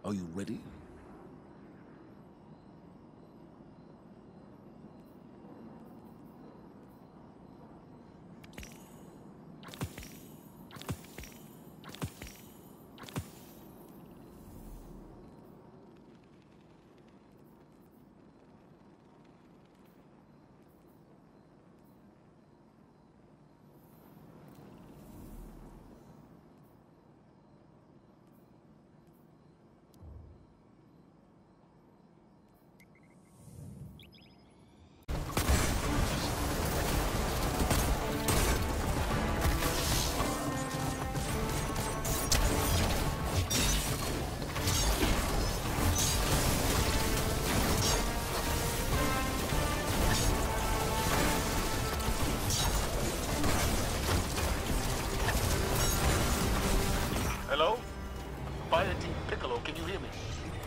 Are you ready? Hello? Fire Team Piccolo, can you hear me?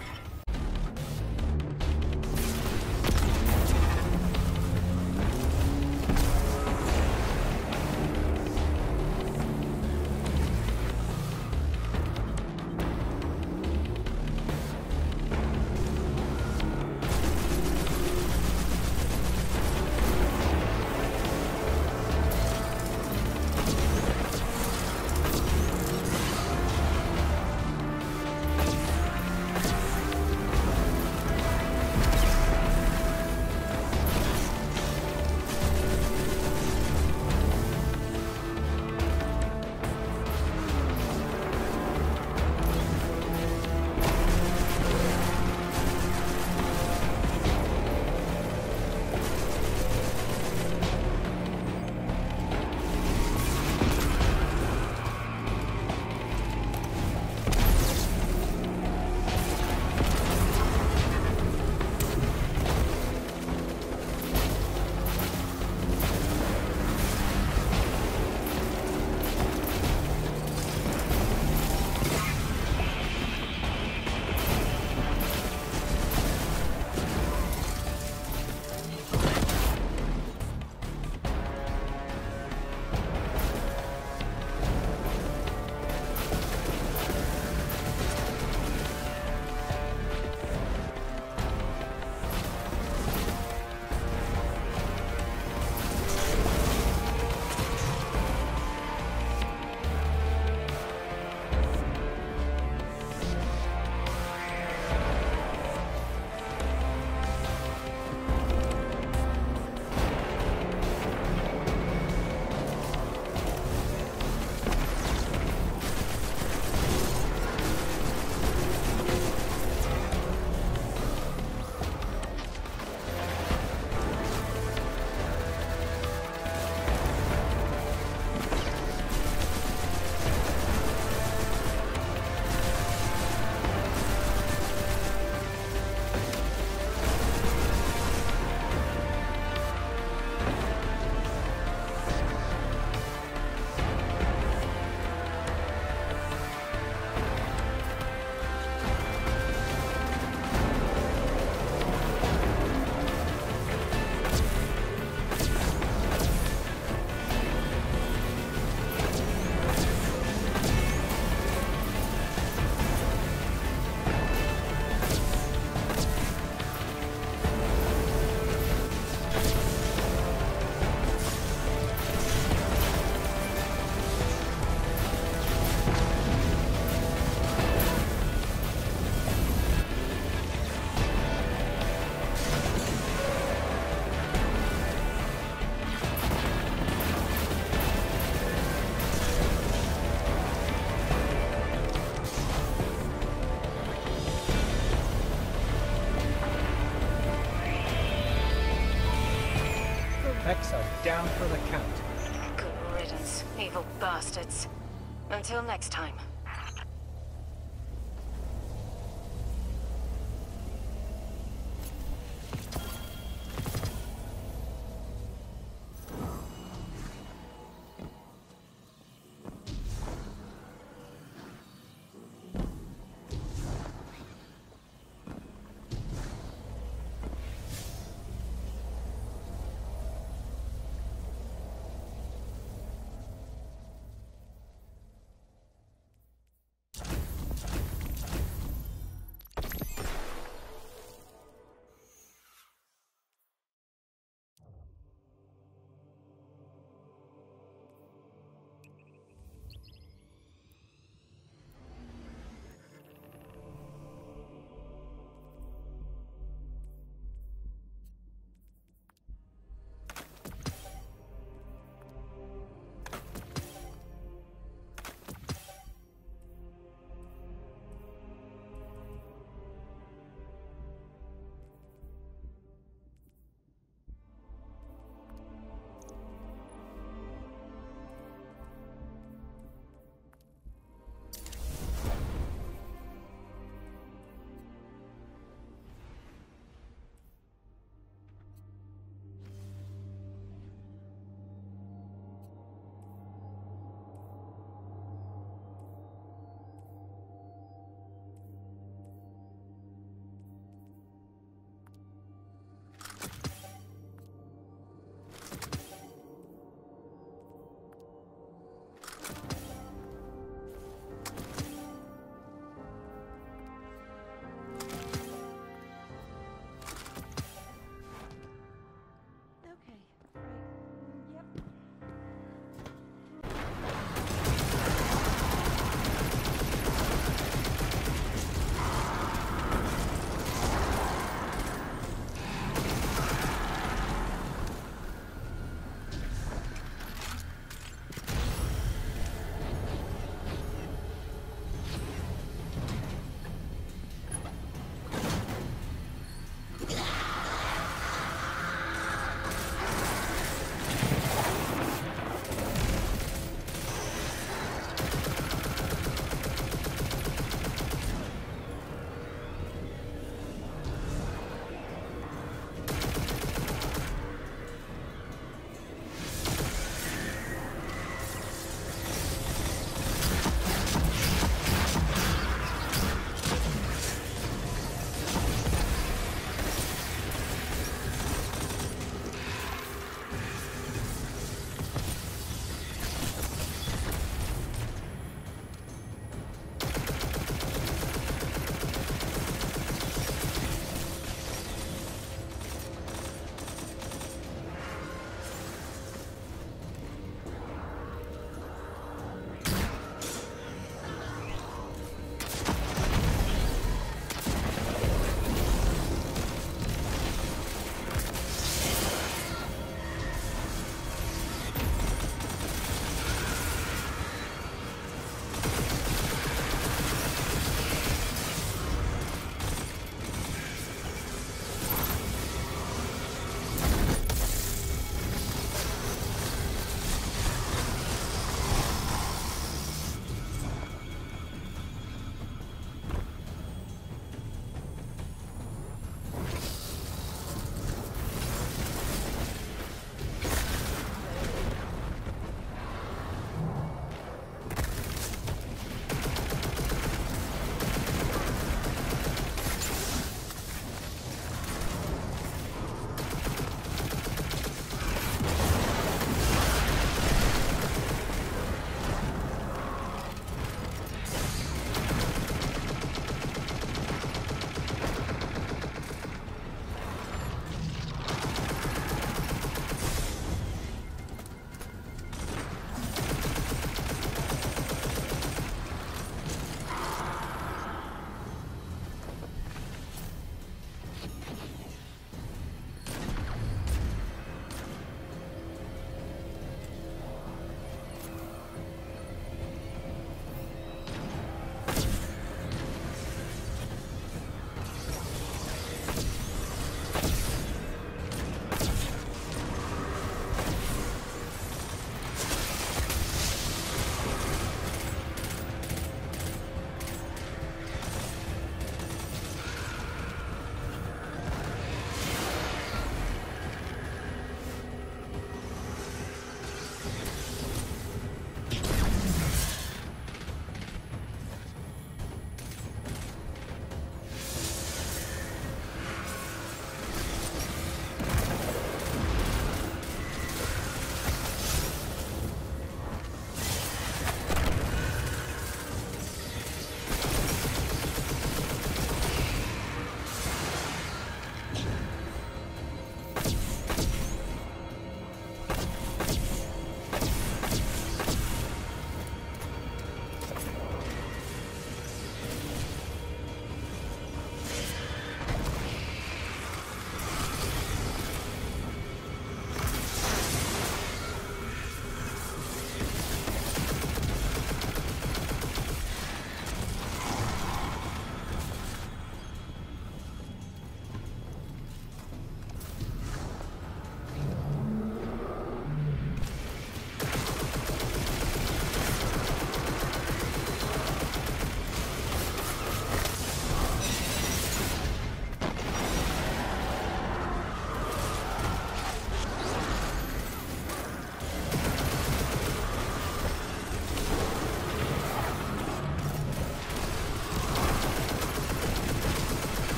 Hex are down for the count. Good riddance, evil bastards. Until next time.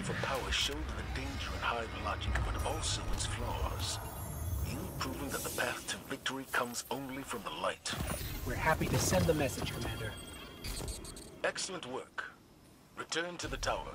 for power showed the danger in Hive logic, but also its flaws. You've proven that the path to victory comes only from the light. We're happy to send the message, Commander. Excellent work. Return to the tower.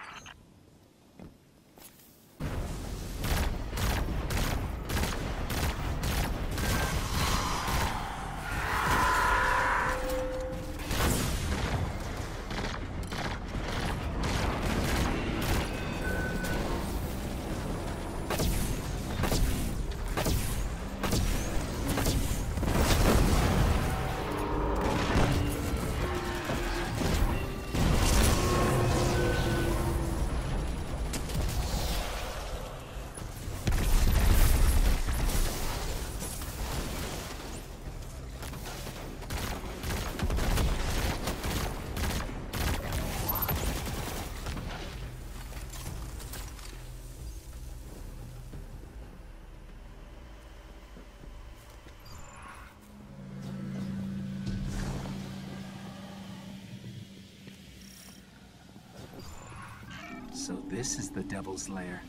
So this is the Devil's Lair.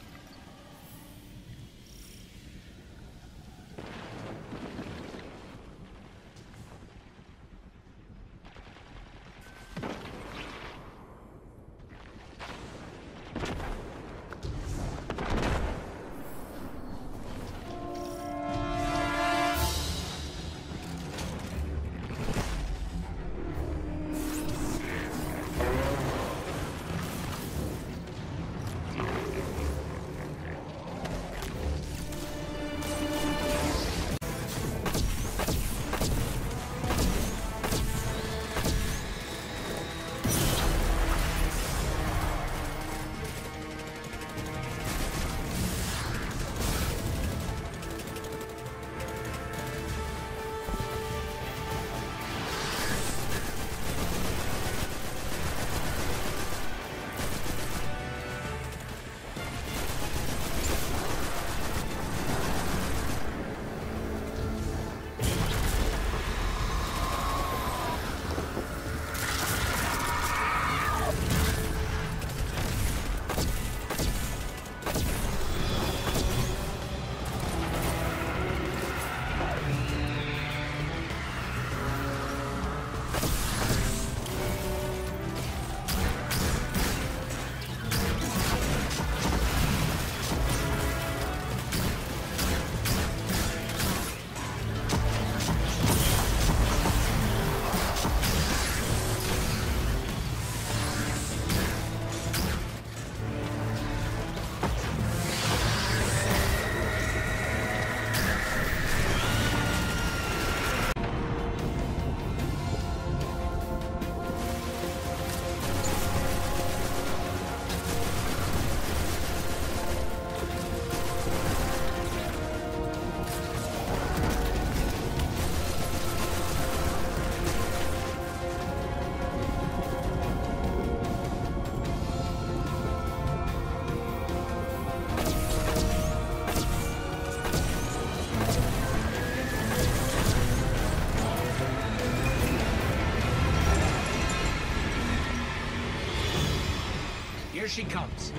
Here she comes.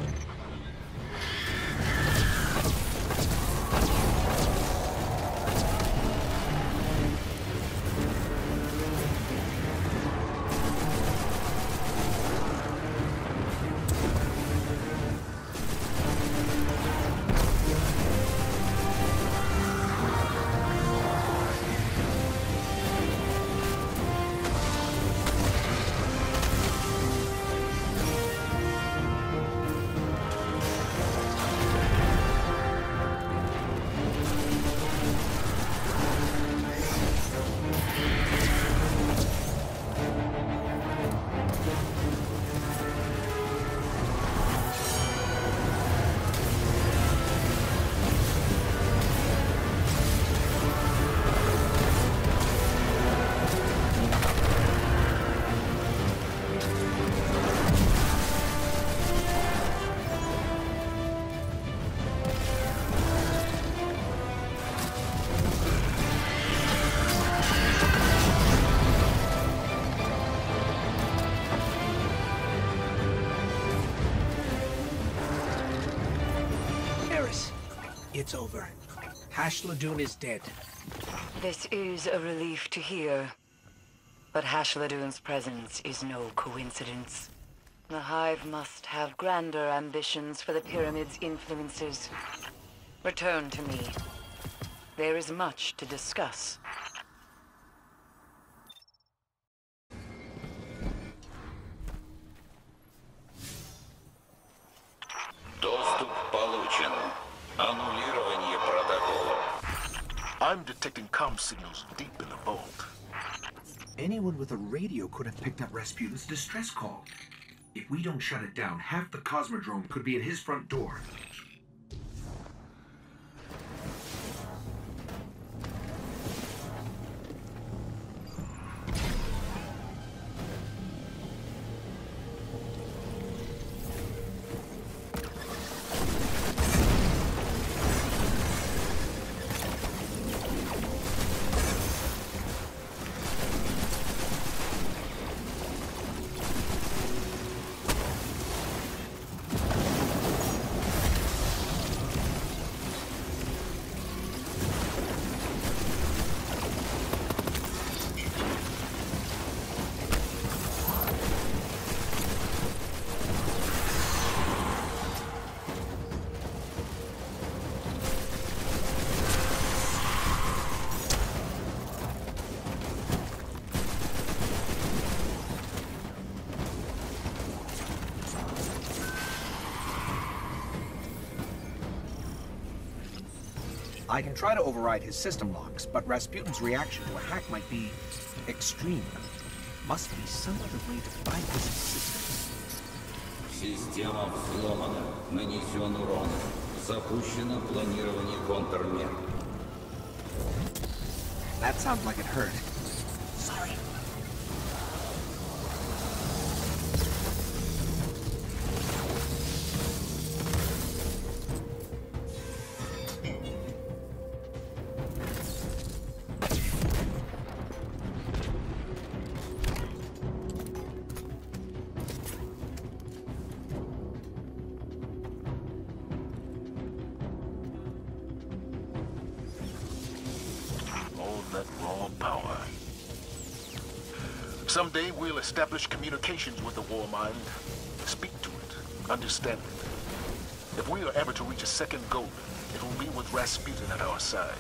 It's over. Hashladoon is dead. This is a relief to hear. But Hashladoon's presence is no coincidence. The Hive must have grander ambitions for the Pyramid's influences. Return to me. There is much to discuss. Доступ получен. Аннулирование протокола. I'm detecting comm signals deep in the vault. Anyone with a radio could have picked up Rasputin's distress call. If we don't shut it down, half the Cosmodrome could be at his front door. I can try to override his system locks, but Rasputin's reaction to a hack might be extreme. Must be some other way to bypass his systems. Система взломана. Нанесен урон. Запущено планирование контрмер. That sounds like it hurt. Sorry. That raw power. Someday we'll establish communications with the War Mind. Speak to it. Understand it. If we are ever to reach a second goal, it will be with Rasputin at our side.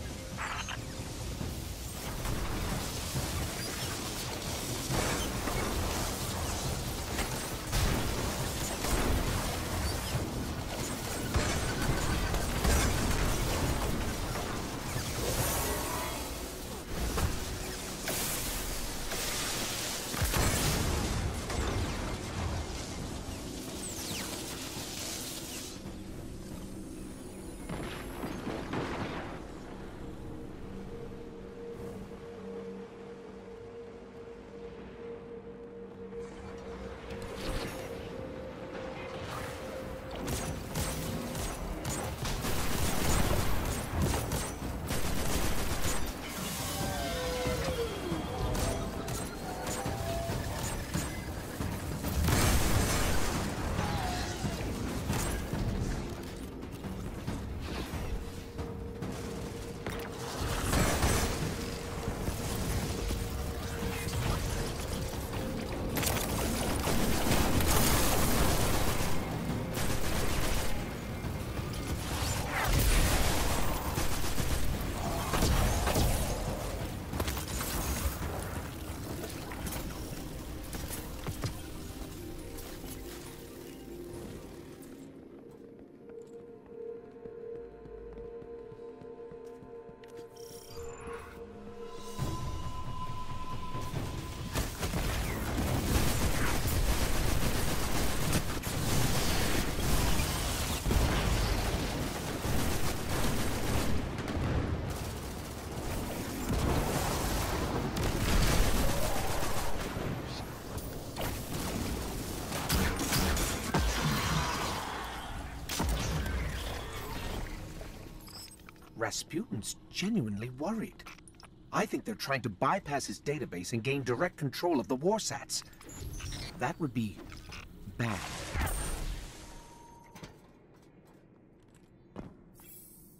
Rasputin's genuinely worried. I think they're trying to bypass his database and gain direct control of the Warsats. That would be bad.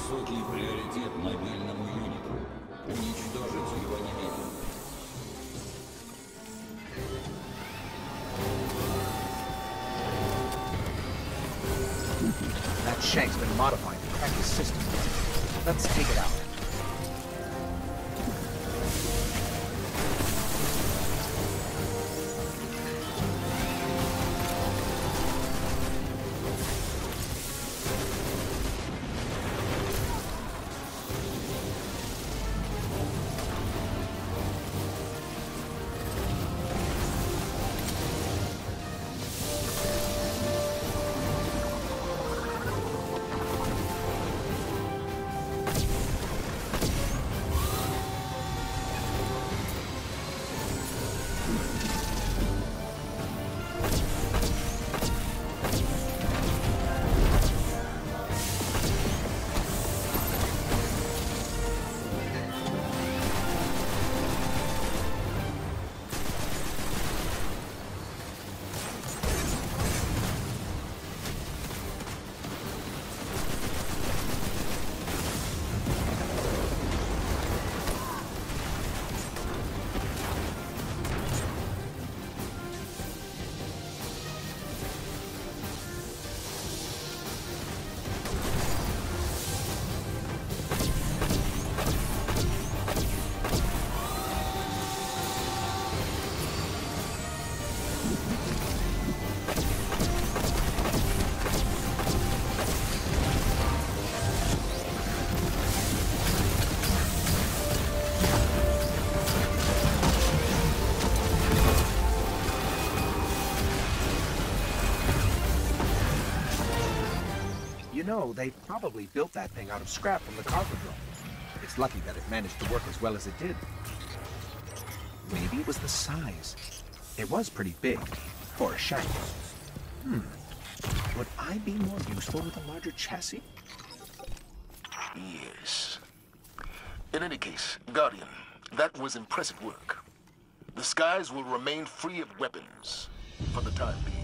Высокий приоритет мобильному юниту. Уничтожить его немедленно. That shank's been modified to crack his system. Let's take it out. You know, they probably built that thing out of scrap from the Cosmodrome. It's lucky that it managed to work as well as it did. Maybe it was the size. It was pretty big for a shank. Would I be more useful with a larger chassis? Yes. In any case, Guardian, that was impressive work. The skies will remain free of weapons for the time being.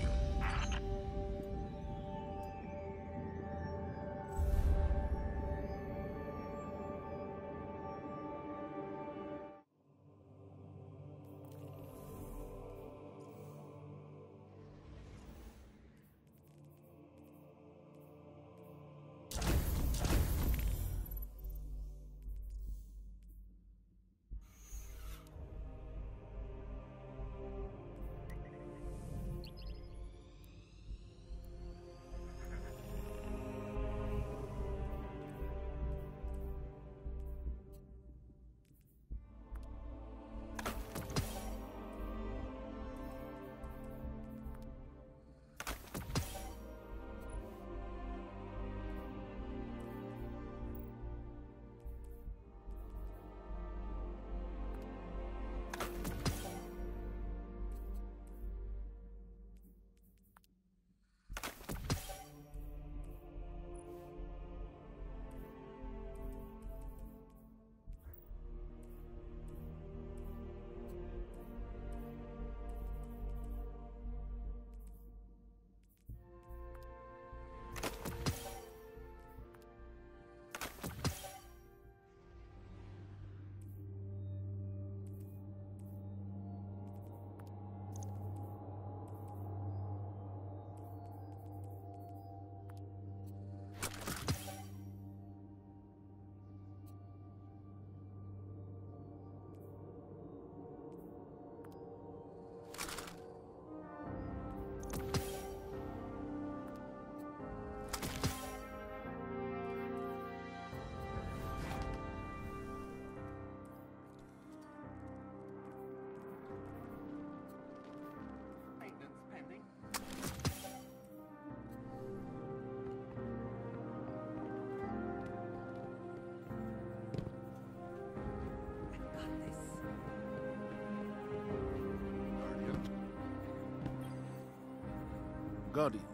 Guardian.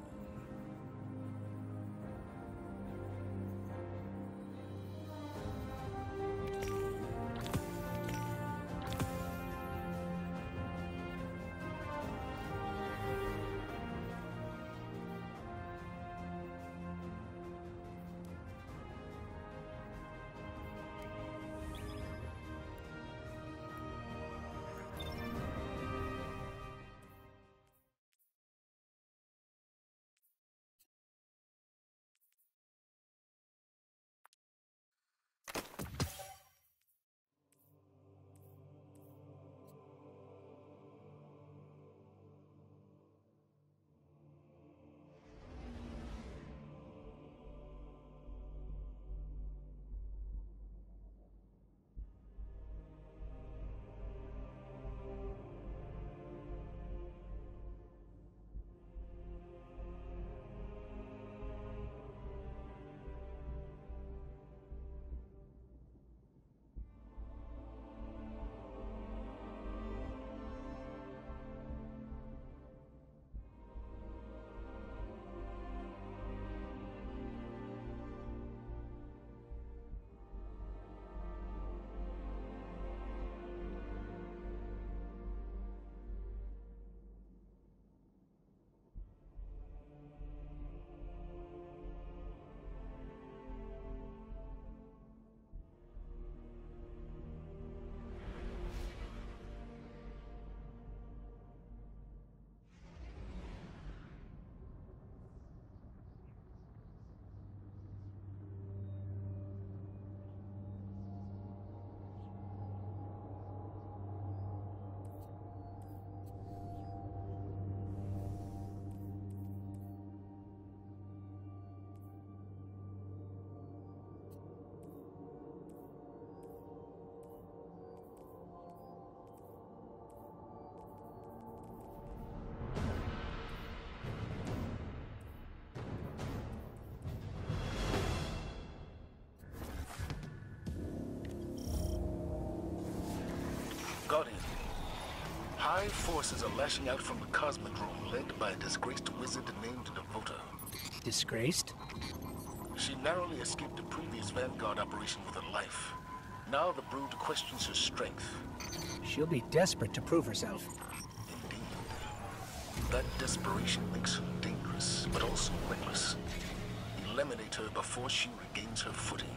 Guardian, high forces are lashing out from the Cosmodrome, led by a disgraced wizard named Devota. Disgraced? She narrowly escaped a previous Vanguard operation with her life. Now the Brood questions her strength. She'll be desperate to prove herself. Indeed. That desperation makes her dangerous, but also reckless. Eliminate her before she regains her footing.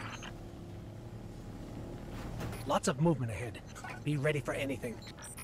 Lots of movement ahead. Be ready for anything.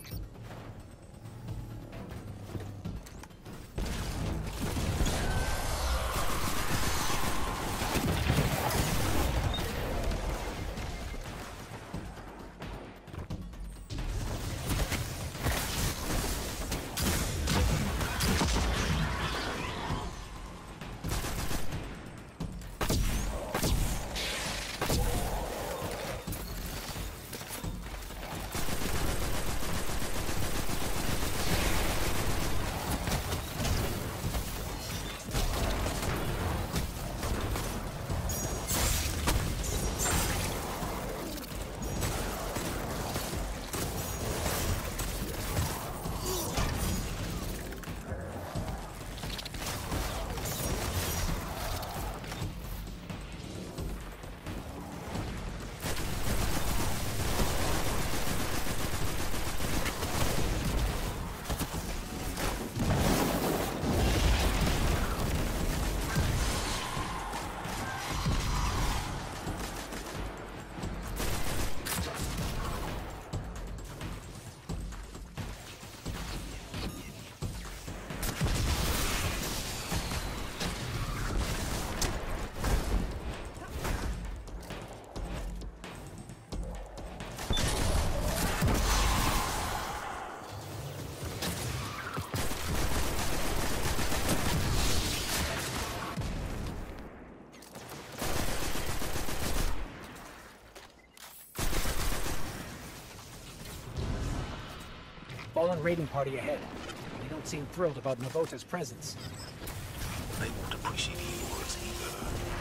Fallen raiding party ahead. They don't seem thrilled about Navota's presence. They won't appreciate any words either.